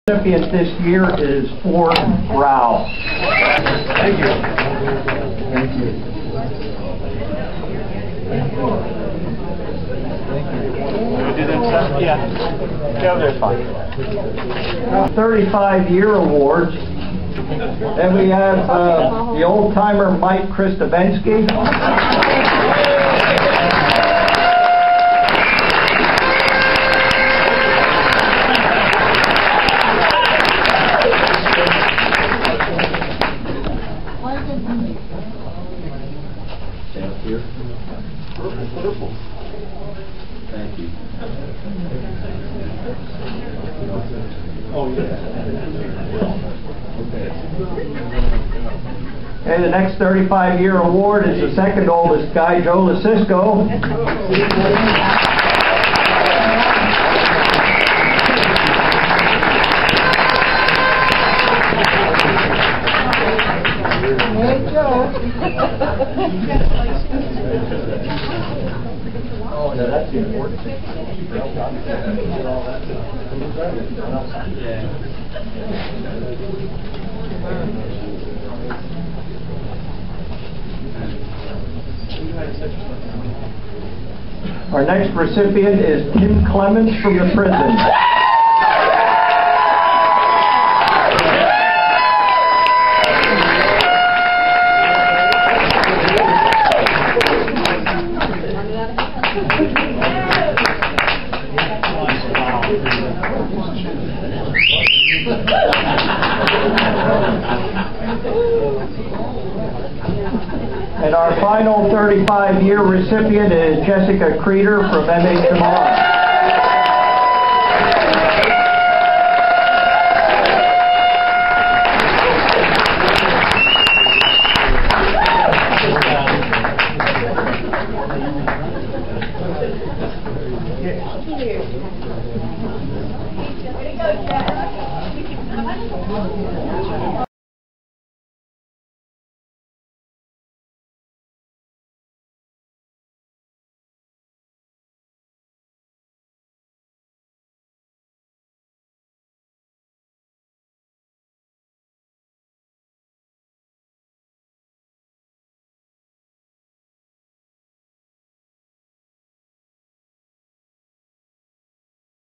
Recipient this year is For Rau. Thank you. Thank you. Do them stuff? Yeah. Yeah, they're fine. 35-year awards. Then we have the old-timer Mike Kristavensky. Down here. Purple. Thank you. Oh, yeah. Okay, the next 35-year award is the second oldest guy, Joe Lacisco. Hey, Joe. Oh, no, that's the important thing. Our next recipient is Tim Clemens from the prison. And our final 35-year recipient is Jessica Creeder from MHMR.